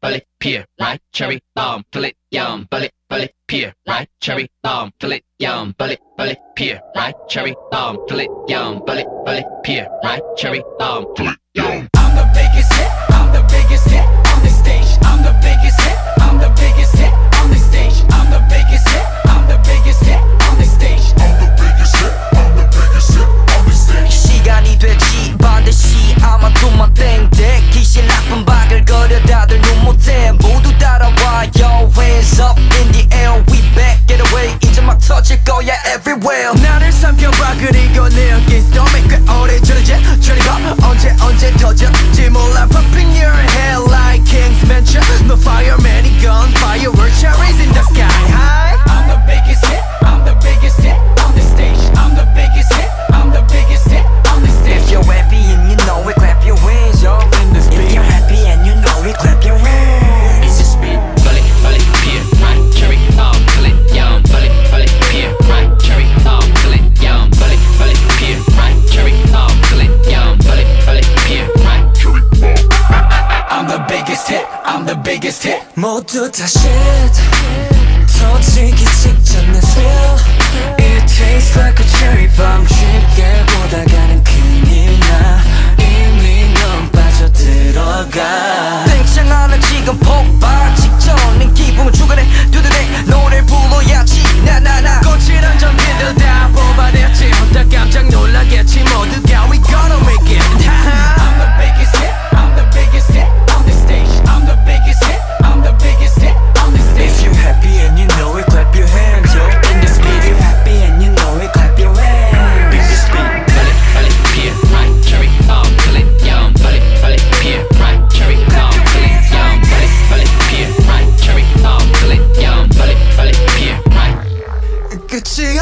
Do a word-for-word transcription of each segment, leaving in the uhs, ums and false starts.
bully, pear, right, cherry, bomb, bullet, yum, bullet, bullet, pear, right, cherry, bomb, bullet, yum, bullet, bullet, pear, right, cherry, bomb, bullet, yum, bullet, bullet, pear, right, cherry, bomb, bullet, yum. I'm the biggest hit, I'm the biggest hit on the stage. I'm the biggest hit, I'm the biggest hit on the stage. I'm the biggest hit, I'm the biggest hit on the stage. I'm the biggest hit, I'm the biggest hit on the stage. 시간이 됐지 반드시 아마도 땡땡 귀신 나쁜 바글거려 다들 눈 못해 모두 따라와요. Hands up in the air we back get away 이제 막 터질 거야 everywhere. 나를 삼켜봐 그리고 내 against storm에 꽤 오래 저러지 저리 봐 언제 언제 터질지 몰라. Popping your head like King's Mansion. No fireman gun fireworks cherries in the sky high. I'm the biggest hit, I'm the biggest hit on the stage. I'm the biggest hit, I'm the biggest hit on the stage. If you're happy and you know it clap your hands yo. In this beat. If you're happy and you know it clap your hands. In this beat, bullet, bullet, pear, right, cherry, bomb, bullet, yum, bullet, bullet, pear, right, cherry, bomb, bullet, yum, bullet, bullet, pear, right, cherry, bomb, bullet, yum, bullet, bullet, pear, right, cherry, bomb. I'm the biggest hit, I'm the biggest hit. 모두 다 shit 터지기 직전의 thrill. It tastes like a cherry bomb. 쉽게 보다가는 큰일 나 이미 넌 빠져들어가. 땡창 하나 지금 폭발 직전인 기분 주간에 두드대 노래 불러야지 나나나. 거칠한 전기들 다 뽑아냈지 혼자 깜짝 놀라겠지 모두가 We gonna make it. I'm the biggest hit, I'm the biggest hit on the stage. I'm the biggest hit, I'm the biggest hit on the stage. If you happy and you know it clap your hands yo. In this beat. If you happy and you know it clap your hands. In this beat, bullet, bullet, pear, right, cherry, bomb, bullet, yum, bullet, bullet, pear, right, cherry, bomb, bullet, yum, bullet, bullet, pear, right, cherry, bomb, bullet, yum, bullet, bullet, pear, right. 끝이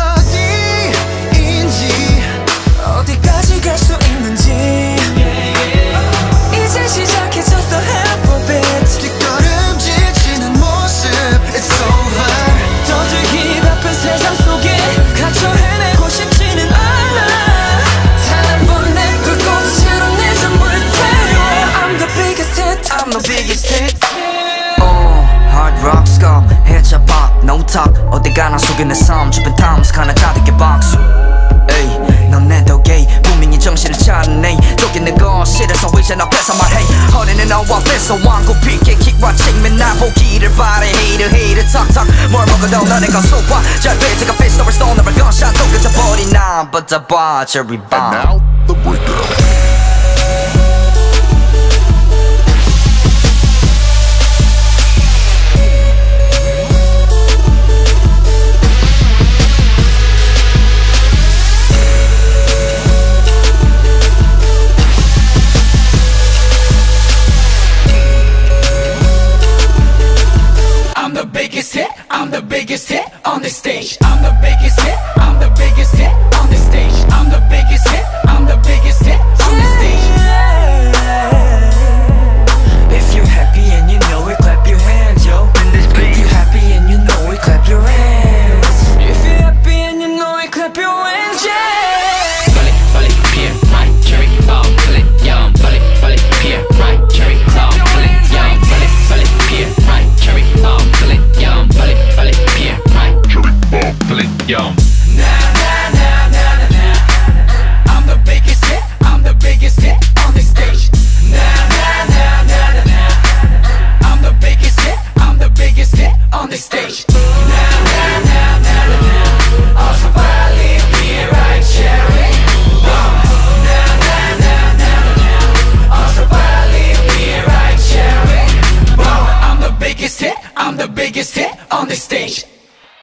어디인지 어디까지 갈 수 있는지 이제 시작해졌어 half of it. 뒷걸음질 모습 It's over. 더들기 바쁜 세상 속에 갇혀 헤매고 싶지는 않아. 단번 내 불꽃으로 내 전부를 태워. I'm the biggest hit, I'm the biggest hit. Oh, hard rock skull, heads up pop, no talk. 어디 가나 속에 내 삶 주변 탐스 가나 가득히 박수. 에이, 넌 내 덕에 분명히 정신을 차리네. 쫓기는 거 싫어서 이제 앞에서 말해. 허리는 너와 뺏어 왕국 피게 킥과 측면 나 보기를 바래. Hater hater talk talk 뭘 먹어도 너네 건 소화. 잘 배트가 피스톨 스톤을 건샷 또 그쳐버린 난 but 봐 cherry bomb. And now the breakdown. I'm the biggest hit, I'm the biggest hit on the stage. I'm the biggest hit, I'm the biggest hit on the stage. I'm the biggest hit, I'm the biggest hit on the stage. If you happy and you know it, clap your hands, yo. If you happy and you know it, clap your hands. If you happy and you know it, clap your hands, yeah. Bullet, bullet, pear, right, cherry, bomb, bullet, yum, bullet, bullet, pear, right, cherry, bomb, bullet, yum, bullet, bullet, pear, right, cherry, bomb, bullet, yum, bullet, bullet, pear, right, cherry, bomb, bullet, yum. Na na na na na na. I'm the biggest hit, I'm the biggest hit on the stage. Na na na na na na. I'm the biggest hit, I'm the biggest hit on the stage. Na na na na na na. 어서 빨리 be right cherry bomb. Na na na na na na. 어서 빨리 be right cherry bomb. I'm the biggest hit, I'm the biggest hit on the stage.